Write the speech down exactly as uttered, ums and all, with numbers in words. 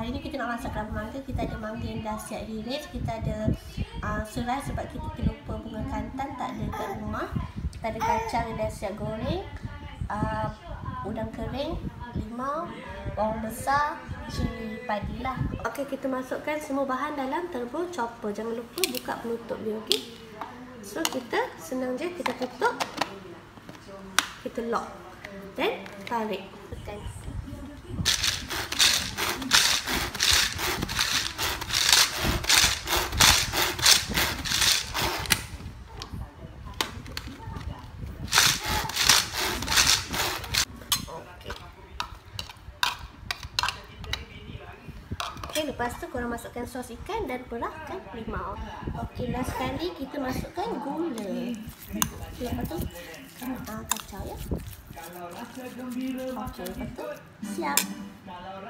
hari ni kita nak masak kelapa mangga. Kita ada mangga yang dah siap iris. Kita ada uh, serai sebab kita terlupa bunga kantan, tak ada kat rumah. Kita ada kacang yang dah siap goreng, uh, udang kering, limau, bawang besar, cili padi lah. Okey, kita masukkan semua bahan dalam turbo chopper. Jangan lupa buka penutup dia, okey. So kita senang je, kita tutup, kita lock dan tarik. Tekan. Okay, lepas tu korang masukkan sos ikan dan perahkan limau. Okey, last sekali kita masukkan gula. Okay, lepas tu uh, kacau ya. Okey, lepas tu siap.